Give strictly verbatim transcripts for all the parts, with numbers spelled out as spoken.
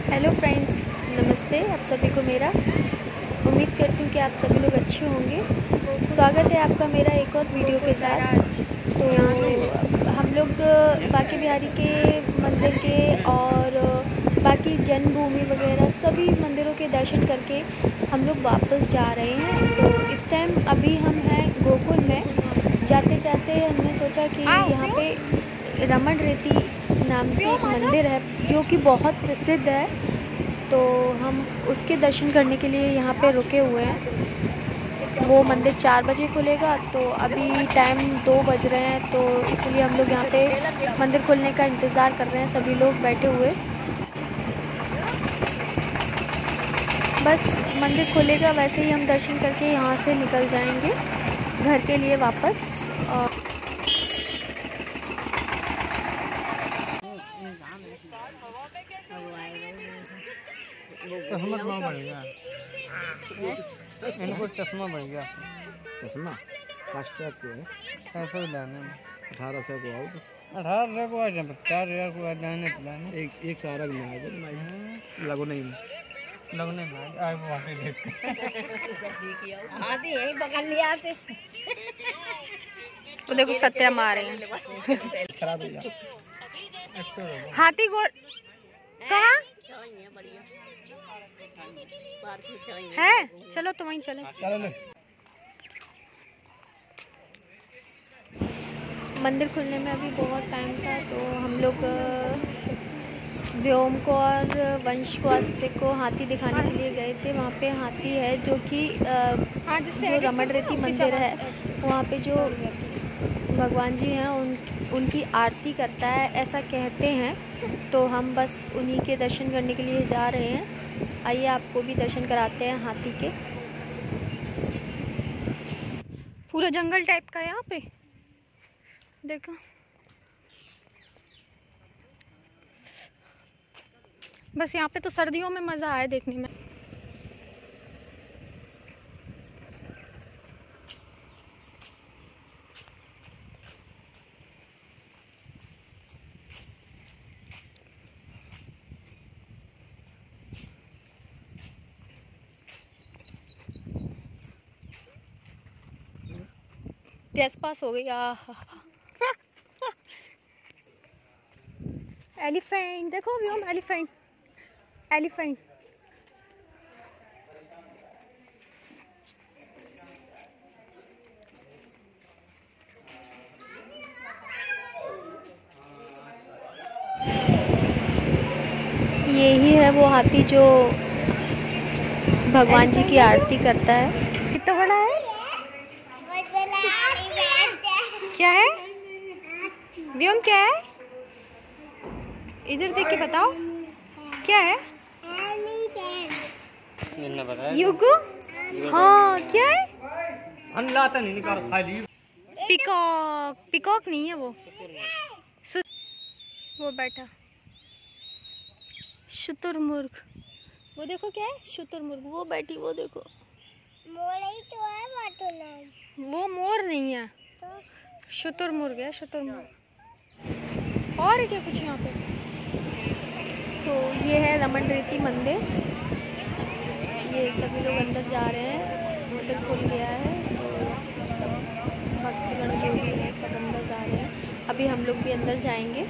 Hello friends, नमस्ते। आप सभी को मेरा उम्मीद करती हूँ कि आप सभी लोग अच्छे होंगे। स्वागत है आपका मेरा एक और वीडियो के साथ। तो हम लोग बांके बिहारी के मंदिर के और बाकी जन्मभूमि वगैरह सभी मंदिरों के दर्शन करके हम लोग वापस जा रहे हैं। तो इस टाइम अभी हम हैं गोकुल में। जाते जाते हमने सोचा कि यहाँ पे रमण रेती नाम से एक मंदिर है जो कि बहुत प्रसिद्ध है, तो हम उसके दर्शन करने के लिए यहाँ पे रुके हुए हैं। वो मंदिर चार बजे खुलेगा, तो अभी टाइम दो बज रहे हैं, तो इसलिए हम लोग यहाँ पे मंदिर खुलने का इंतज़ार कर रहे हैं, सभी लोग बैठे हुए। बस मंदिर खुलेगा वैसे ही हम दर्शन करके यहाँ से निकल जाएंगे घर के लिए वापस। और चश्मा बढ़ गया, इनको चश्मा बढ़ गया। चश्मा कास्ट आपको है ऐसा ही लाने में अठारह सौ को आओ तो अठारह सौ को आ जाए, चार हजार को आ जाने पिलाने एक एक सारा में आ जाए मैं लगो नहीं लगने में आए वो आके देख आती है पकड़ लिया आते। तो देखो सत्या मार रहे हैं। खराब हो गया। हाथी गोड़ कहाँ है? चलो तो वहीं चले। चलो ले। मंदिर खुलने में अभी बहुत टाइम था, तो हम लोग व्योम को और वंश को अस्तिक को हाथी दिखाने के लिए गए थे। वहाँ पे हाथी है जो कि जो रमण रेती मंदिर है, वहाँ पे जो भगवान जी हैं उन उनकी आरती करता है ऐसा कहते हैं। तो हम बस उन्हीं के दर्शन करने के लिए जा रहे हैं। आइए आपको भी दर्शन कराते हैं हाथी के। पूरा जंगल टाइप का है यहाँ पे, देखो। बस यहाँ पे तो सर्दियों में मज़ा आया देखने में। गैस पास हो गई। एलिफेंट देखो, व्योम एलिफेंट एलिफेंट यही है वो हाथी जो भगवान जी की आरती करता है। कितना बड़ा है? क्या है व्योम? क्या है? इधर देख के बताओ क्या है? युगु? हाँ, क्या है? लाता नहीं निकाल खाली। पिकॉक। पिकॉक नहीं है वो, वो बैठा शुतुरमुर्ग। वो देखो क्या है, शुतुरमुर्ग। वो बैठी, वो देखो। मोर ही तो है, बात नहीं। वो मोर नहीं है, शुतुरमुर्ग है, शुतुरमुर्ग। और है क्या कुछ यहाँ पे? तो ये है रमण रेती मंदिर। ये सभी लोग अंदर जा रहे हैं, मंदिर खुल गया है, तो सब भक्तगण जो भी है सब अंदर जा रहे हैं। अभी हम लोग भी अंदर जाएंगे।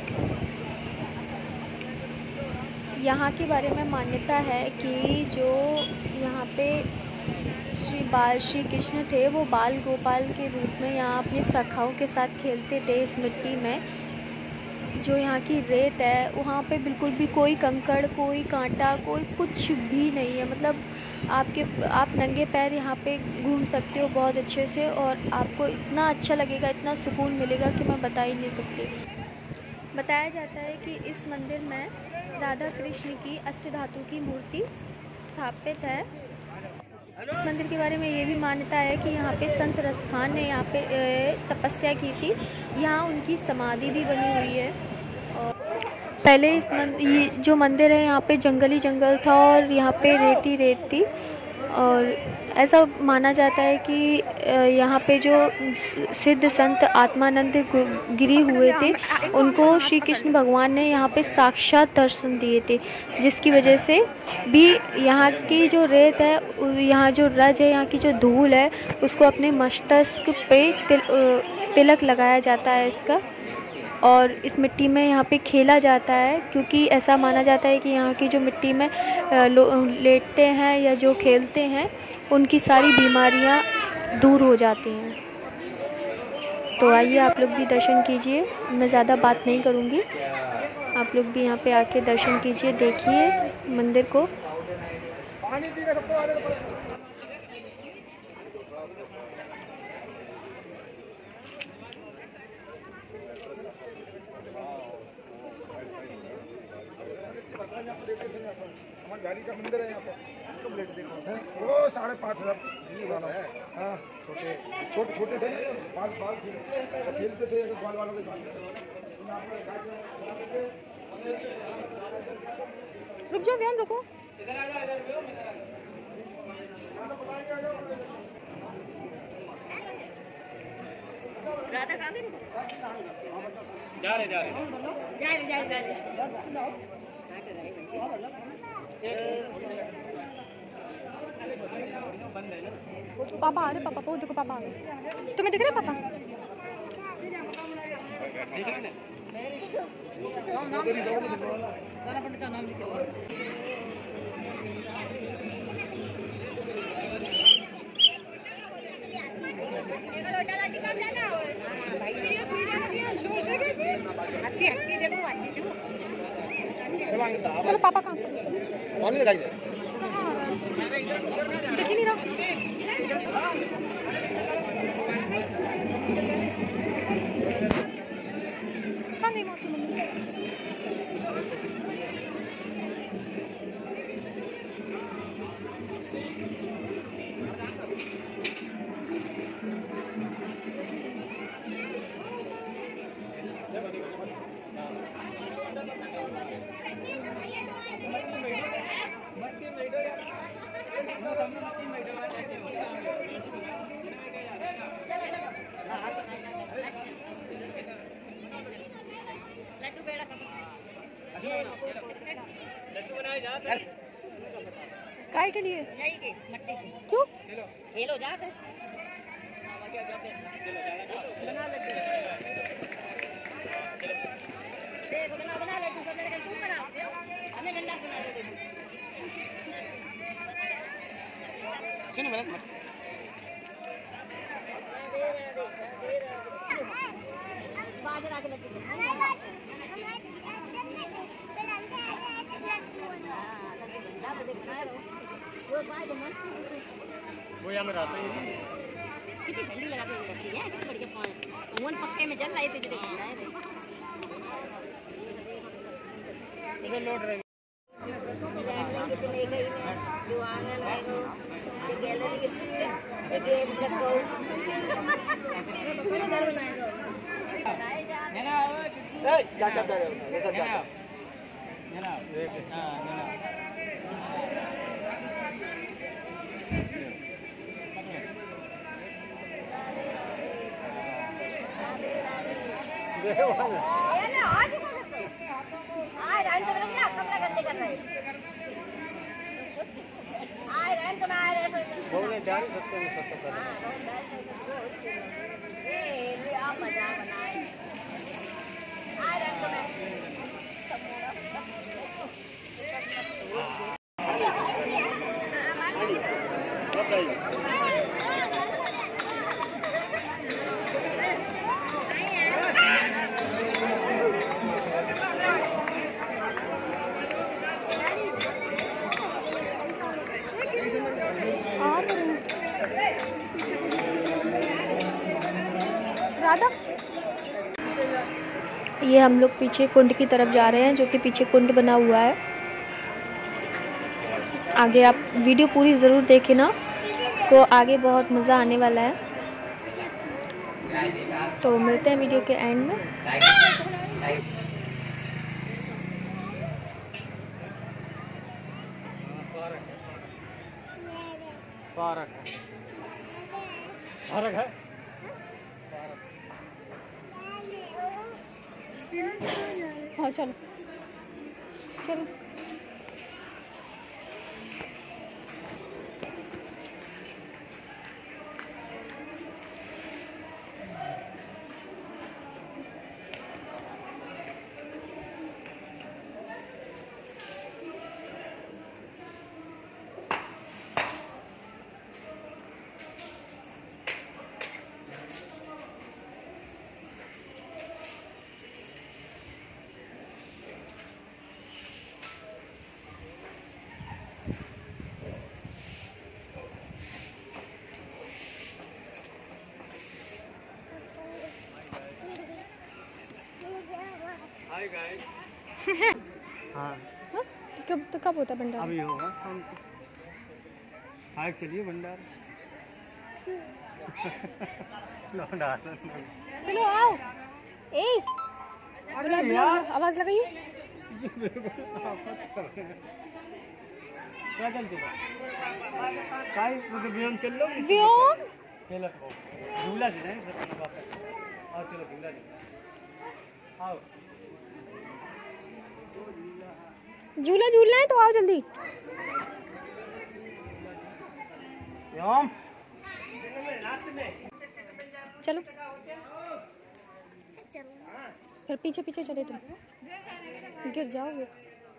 यहाँ के बारे में मान्यता है कि जो यहाँ पे श्री बाल श्री कृष्ण थे, वो बाल गोपाल के रूप में यहाँ अपनी सखाओं के साथ खेलते थे इस मिट्टी में। जो यहाँ की रेत है, वहाँ पे बिल्कुल भी कोई कंकड़, कोई कांटा, कोई कुछ भी नहीं है। मतलब आपके आप नंगे पैर यहाँ पे घूम सकते हो बहुत अच्छे से, और आपको इतना अच्छा लगेगा, इतना सुकून मिलेगा कि मैं बता ही नहीं सकती। बताया जाता है कि इस मंदिर में राधा कृष्ण की अष्टधातु की मूर्ति स्थापित है। इस मंदिर के बारे में ये भी मान्यता है कि यहाँ पे संत रसखान ने यहाँ पे तपस्या की थी। यहाँ उनकी समाधि भी बनी हुई है। और पहले इस मंदिर, ये जो मंदिर है यहाँ पे जंगली जंगल था, और यहाँ पे रेती रेत थी। और ऐसा माना जाता है कि यहाँ पे जो सिद्ध संत आत्मानंद गिरी हुए थे, उनको श्री कृष्ण भगवान ने यहाँ पे साक्षात दर्शन दिए थे, जिसकी वजह से भी यहाँ की जो रेत है, यहाँ जो रज है, यहाँ की जो धूल है, उसको अपने मस्तक पे तिल, तिलक लगाया जाता है इसका। और इस मिट्टी में यहाँ पे खेला जाता है, क्योंकि ऐसा माना जाता है कि यहाँ की जो मिट्टी में लेटते हैं या जो खेलते हैं, उनकी सारी बीमारियाँ दूर हो जाती हैं। तो आइए आप लोग भी दर्शन कीजिए, मैं ज़्यादा बात नहीं करूँगी, आप लोग भी यहाँ पे आके दर्शन कीजिए, देखिए मंदिर को। हमारी गाड़ी का मंदिर है यहाँ पे, प्लेट देखो वो साढ़े पाँच हजार है। हाँ छोटे छोटे छोटे थे, बाल बाल खेलते थे बाल वालों के साथ। रुक जाओ व्यान, रुको। जा रहे जा रहे जा रहे जा रहे पापा आ रहे, पापा को देखो, पापा आ रहे। तुम्हें दिख रहा है पापा? चलो पापा कहाँ कौन नहीं दिखाई दे दिख ही नहीं रहा। कहाँ गई मौसी मम्मी? काय के लिए? क्यों? खेलो जाते बना बना ले तू मेरे तू बना हमें गंदा बना दे सुनो मैंने बाजरा के लगे वो यहाँ में रहता है। कितनी ठंडी लगा के रखी है, कितनी बढ़िया पानी वन पक्के में जल रहे थे जो देखना है इधर लौट रहे जो आंगन है वो गैलरी के गेम लगो पूरा घर बनाएगा है ना ए चाचा जा रहे हो ऐसा जा है ना देख हां है ना देखो ये ना आज आज रात को ना कमरा गंदे कर रहे आज रात को ना रहे बोलने जा रहे सकते हैं सब कर ये ले आप मजा बनाए आज रात को राधा, ये हम लोग पीछे कुंड की तरफ जा रहे हैं, जो कि पीछे कुंड बना हुआ है। आगे आप वीडियो पूरी ज़रूर देखें ना, तो आगे बहुत मज़ा आने वाला है। तो मिलते हैं वीडियो के एंड में। पार्क है। पार्क है। हाँ चलो चलो। Hi guys. हाँ कब तो कब होता है भंडारा? अभी होगा शाम को। हाय चलिए भंडार। चलो आओ। ए बुला बुला आवाज लगाइए। क्या चलते हो? काय मुझे व्योम चल लो। व्योम खेला तो झूला से नहीं सर वापस। आओ चलो झूला से। आओ झूला झूलना है तो आओ जल्दी। व्योम चलो फिर पीछे पीछे चले तुम, गिर जाओगे।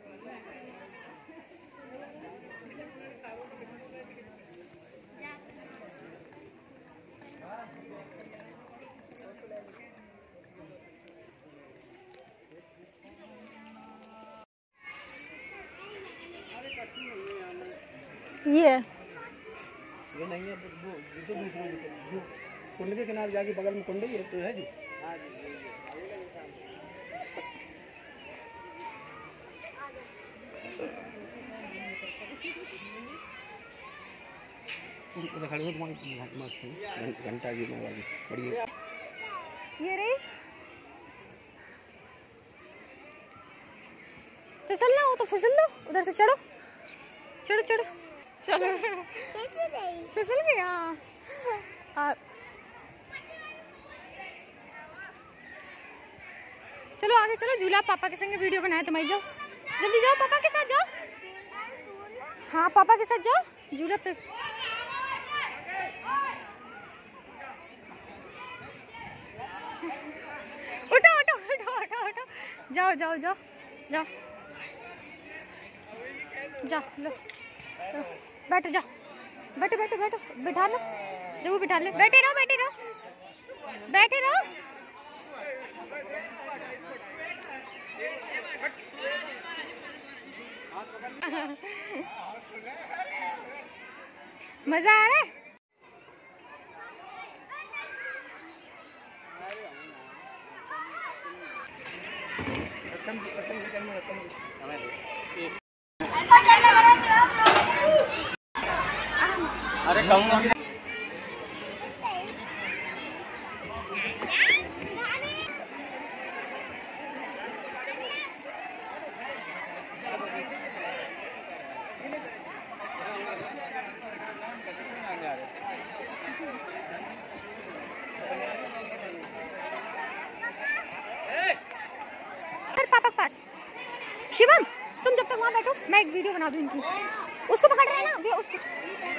ये ये नहीं है वो जो दूसरे जो कुंड के किनारे जाके बगल में कुंड ही है तो है जी। उधर खड़ी हो तुम्हारी घंटा जी में वाली बढ़िया। ये रे फिसलना हो तो फिसल लो, उधर से चढ़ो चढ़ो चढ़ो चलो। फिसल गया। आ, चलो आगे चलो। झूला पापा के संग वीडियो बनाए तुम्हारी। जाओ जल्दी जाओ, पापा के साथ जाओ। हाँ पापा के साथ जाओ झूला पे। उठो उठो उठो उठो उठो जाओ जाओ जाओ जाओ जाओ लो बैठो जाओ बैठो बैठो बैठो बिठा लो जो वो बिठा ले। बैठे रहो बैठे रहो बैठे रहो। मजा आ रहा है। अरे कहूँगा पापा के पास। शिवम तुम जब तक वहाँ बैठो मैं एक वीडियो बना दूँ इनकी। उसको पकड़ रहे हैं ना भैया उसको।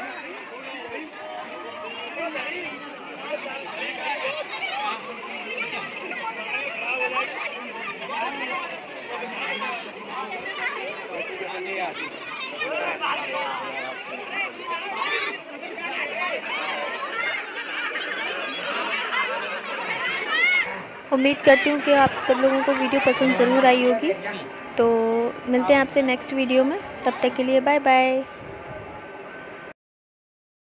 उम्मीद करती हूँ कि आप सब लोगों को वीडियो पसंद ज़रूर आई होगी। तो मिलते हैं आपसे नेक्स्ट वीडियो में, तब तक के लिए बाय बाय।